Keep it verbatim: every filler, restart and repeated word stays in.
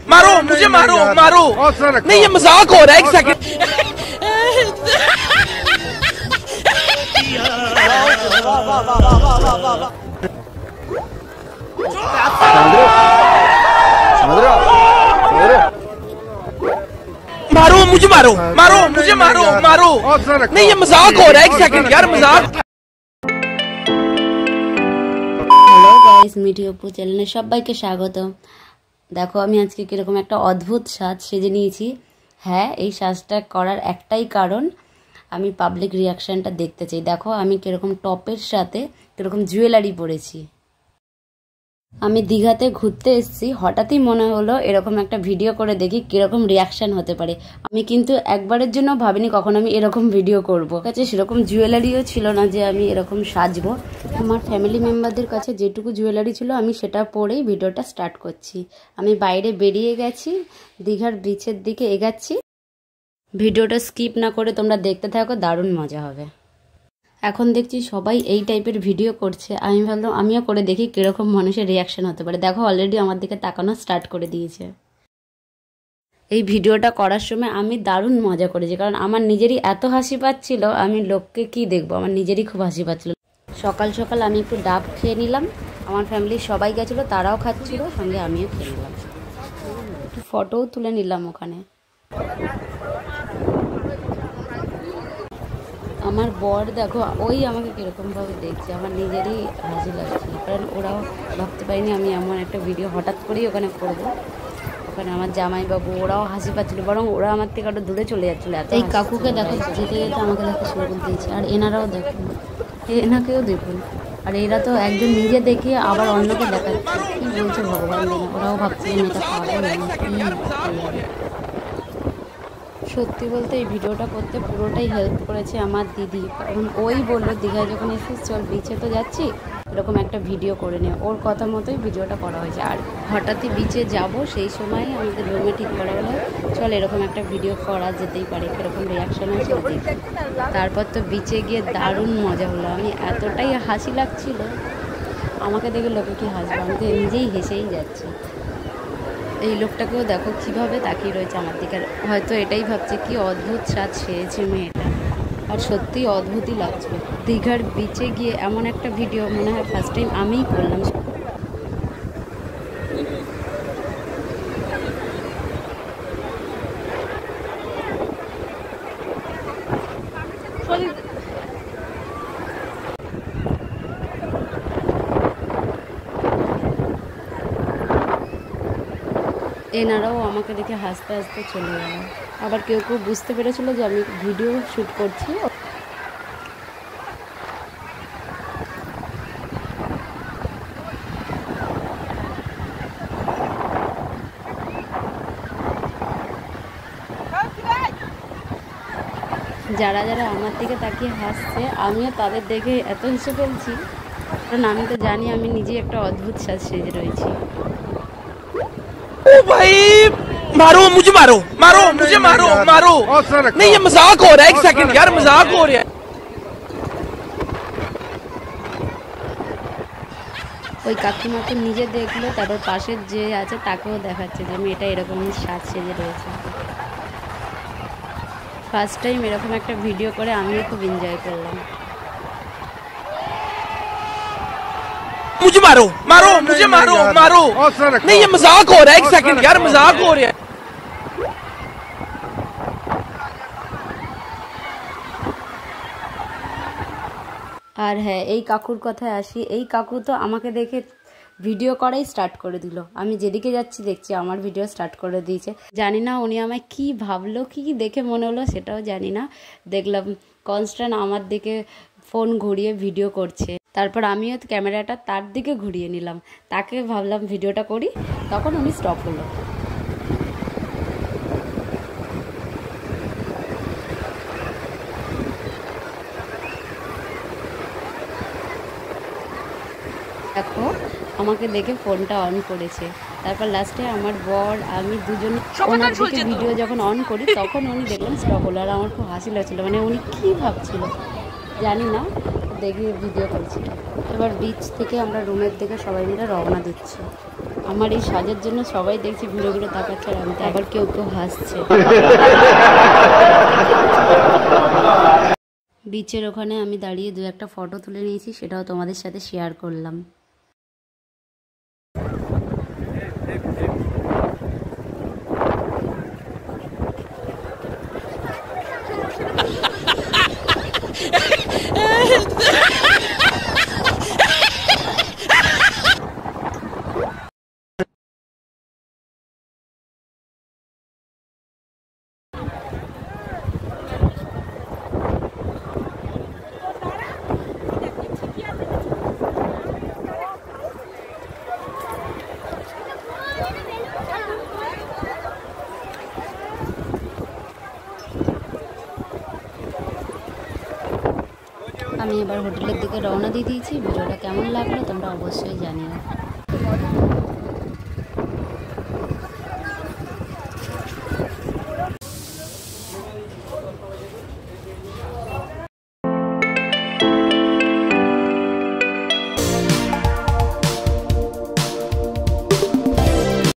मारो मुझे मारो मारो नहीं ये मजाक हो रहा है एक सेकंड मारो मुझे मारो मारो मुझे मारो मारो नहीं ये मजाक हो रहा है एक सेकंड यार मजाक। হ্যালো গাইস, মিঠি অপু চ্যানেলে সবাইকে স্বাগত। দেখো আমি আজকে কিরকম একটা অদ্ভুত সাজ সেজে নিয়েছি। হ্যাঁ, এই সাজটা করার একটাই কারণ, আমি পাবলিক রিয়াকশনটা দেখতে চাই। দেখো আমি কিরকম টপের সাথে কিরকম জুয়েলারি পরেছি। আমি দীঘাতে ঘুরতে এসেছি, হঠাৎই মনে হলো এরকম একটা ভিডিও করে দেখি কিরকম রিয়াকশন হতে পারে। আমি কিন্তু একবারের জন্য ভাবিনি কখন আমি এরকম ভিডিও করবো। কাছে সেরকম জুয়েলারিও ছিল না যে আমি এরকম সাজবো। আমার ফ্যামিলি মেম্বারদের কাছে যেটুকু জুয়েলারি ছিল আমি সেটা পরেই ভিডিওটা স্টার্ট করছি। আমি বাইরে বেরিয়ে গেছি, দীঘার বিচের দিকে এগাচ্ছি। ভিডিওটা স্কিপ না করে তোমরা দেখতে থাকো, দারুণ মজা হবে। এখন দেখছি সবাই এই টাইপের ভিডিও করছে, আমি ভাবলাম আমিও করে দেখি কিরকম মানুষের রিয়াকশন হতে পারে। দেখো অলরেডি আমার দিকে তাকানো স্টার্ট করে দিয়েছে। এই ভিডিওটা করার সময় আমি দারুণ মজা করেছি, কারণ আমার নিজেরই এত হাসি পাচ্ছিল, আমি লোককে কি দেখবো, আমার নিজেরই খুব হাসি পাচ্ছিল। সকাল সকাল আমি একটু ডাব খেয়ে নিলাম, আমার ফ্যামিলির সবাই গেছিলো, তারাও খাচ্ছিল, সঙ্গে আমিও খেয়ে নিলাম। একটু ফটোও তুলে নিলাম ওখানে। আমার বর দেখো ওই আমাকে কীরকমভাবে দেখছে, আমার নিজেরই হাসি লাগছিল, কারণ ওরাও ভাবতে পারিনি আমি এমন একটা ভিডিও হঠাৎ করেই ওখানে করবো। ওখানে আমার জামাইবাবু ওরাও হাসি পাচ্ছিলো, বরং ওরা আমার থেকে আরও দূরে চলে যাচ্ছিলো। এই কাকুকে দেখো যেতে যেতে আমাকে দেখো সেরকম দিয়েছে, আর এনারাও দেখুন, এনাকেও দেখুন। আর এরা তো একজন নিজে দেখে আবার অন্যকে দেখাচ্ছে, কী বলছে ভগবান জানে। ওরাও ভাবছে মেয়েটা পাবো না কি। সত্যি বলতে এই ভিডিওটা করতে পুরোটাই হেল্প করেছে আমার দিদি, কারণ ওই বললো দীঘায় যখন এসেছিস চল বিচে তো যাচ্ছি, এরকম একটা ভিডিও করে নে। ওর কথা মতোই ভিডিওটা করা হয়েছে। আর হঠাৎই বিচে যাব, সেই সময় আমাদের রুমে ঠিক করা হলো চল এরকম একটা ভিডিও করা যেতেই পারে, কীরকম রিয়াকশান হয়েছে দেখি। তারপর তো বিচে গিয়ে দারুণ মজা হলো, আমি এতটাই হাসি লাগছিল, আমাকে দেখে লোকে কি হাসবে, আমি তো নিজেই হেসেই যাচ্ছি। এই লোকটাকেও দেখো কিভাবে তাকিয়ে রয়েছে আমার দিকে, হয়তো এটাই ভাবছে কি অদ্ভুত সাজ সেরেছে মেয়েটা। আর সত্যিই অদ্ভুতই লাগছিল। দীঘার বিচে গিয়ে এমন একটা ভিডিও মনে হয় ফার্স্ট টাইম আমিই করলাম। এনারাও আমাকে দেখে হাসতে হাসতে চলে গেল। আবার কেউ কেউ বুঝতে পেরেছিল যে আমি ভিডিও শ্যুট করছি। যারা যারা আমার দিকে তাকিয়ে হাসছে আমিও তাদের দেখে এত হেসে ফেলছি, কারণ আমি তো জানি আমি নিজেই একটা অদ্ভুত সাজ সেজে রয়েছি। ओ भाई मारो मुझे मारो मारो मुझे मारो मारो नहीं ये मजाक हो रहा है एक सेकंड यार मजाक हो रहा है। ওই কাকিমাকে নিজে দেখলো, তারপর পাশের যে আছে তাকেও দেখাচ্ছে যে মেয়েটা এরকম সাজ সেজে রয়েছে। ফার্স্ট টাইম এরকম একটা ভিডিও করে আমিও খুব এনজয় করলাম। मुझे मारो मारो मुझे मारो मारो नहीं ये मजाक हो रहा है एक सेकंड यार मजाक हो रहा है। আর হ্যাঁ, এই কাকুর কথায় আসি। এই কাকু তো আমাকে দেখে ভিডিও করাই স্টার্ট করে দিল। আমি যেদিকে যাচ্ছি দেখছি আমার ভিডিও স্টার্ট করে দিয়েছে। জানি না উনি আমায় কি ভাবলো, কি দেখে মনে হলো সেটাও জানি না। দেখলাম কনস্ট্যান্ট আমার দিকে ফোন ঘুরিয়ে ভিডিও করছে। তারপর আমিও ক্যামেরাটা তার দিকে ঘুরিয়ে নিলাম, তাকে ভাবলাম ভিডিওটা করি, তখন উনি স্টপ হলো। দেখো আমাকে দেখে ফোনটা অন করেছে। তারপর লাস্টে আমার বর আমি দুজন ওনার দিকে ভিডিও যখন অন করি তখন উনি দেখলাম স্টপ হলো। আর আমার খুব হাসি লাগছিলো, মানে উনি কী ভাবছিল জানি না, দেখে ভিডিও করছিল। এবার বিচ থেকে আমরা রুমের দিকে সবাই মিলে রওনা দিচ্ছি। আমার এই সাজের জন্য সবাই দেখছি ঘুরে ঘুরে তাকাচ্ছে, আর আমি আবার কেউ কেউ হাসছে। বিচের ওখানে আমি দাঁড়িয়ে দু একটা ফটো তুলে নিয়েছি, সেটাও তোমাদের সাথে শেয়ার করলাম। আমি এবার হোটেলের দিকে রওনা দিয়ে দিয়েছি। ভিডিওটা কেমন লাগলো তোমরা অবশ্যই জানিও।